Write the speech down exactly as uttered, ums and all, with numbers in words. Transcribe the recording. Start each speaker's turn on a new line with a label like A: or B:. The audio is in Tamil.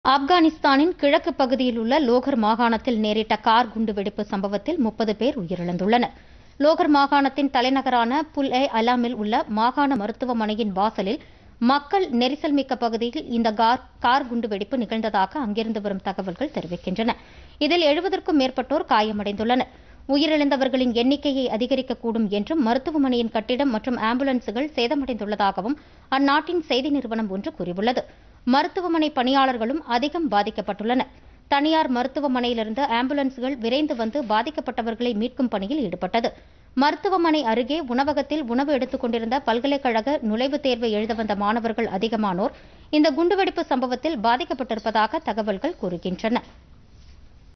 A: ஆப்கானிஸ்தானின் கிழக்கு பகுதியில் உள்ள லோகர் மாகாணத்தில் நேரிட்ட கார் குண்டுவெடிப்பு சம்பவத்தில் முப்பது பேர் உயிரிழந்துள்ளனர். லோகர் மாகாணத்தின் தலைநகரான புல் ஏ அலாமில் உள்ள மாகாண மருத்துவமனையின் வாசலில் மக்கள் நெரிசல் மிக்க பகுதியில் இந்த கார் குண்டுவெடிப்பு நிகழ்ந்ததாக அங்கிருந்து வரும் தகவல்கள் தெரிவிக்கின்றன. இதில் எழுபதற்கும் மேற்பட்டோர் காயமடைந்துள்ளனர். உயிரிழந்தவர்களின் எண்ணிக்கையை அதிகரிக்கக்கூடும் என்றும் மருத்துவமனையின் கட்டிடம் மற்றும் ஆம்புலன்ஸுகள் சேதமடைந்துள்ளதாகவும் அந்நாட்டின் செய்தி நிறுவனம் ஒன்று கூறியுள்ளது. மருத்துவமனை பணியாளர்களும் அதிகம் பாதிக்கப்பட்டுள்ளனர். தனியார் மருத்துவமனையிலிருந்து ஆம்புலன்ஸ்கள் விரைந்து வந்து பாதிக்கப்பட்டவர்களை மீட்கும் பணியில் ஈடுபட்டது. மருத்துவமனை அருகே உணவகத்தில் உணவு எடுத்துக் கொண்டிருந்த பல்கலைக்கழக நுழைவுத் தேர்வை எழுத வந்த மாணவர்கள் அதிகமானோர் இந்த குண்டுவெடிப்பு சம்பவத்தில் பாதிக்கப்பட்டிருப்பதாக தகவல்கள் கூறுகின்றன.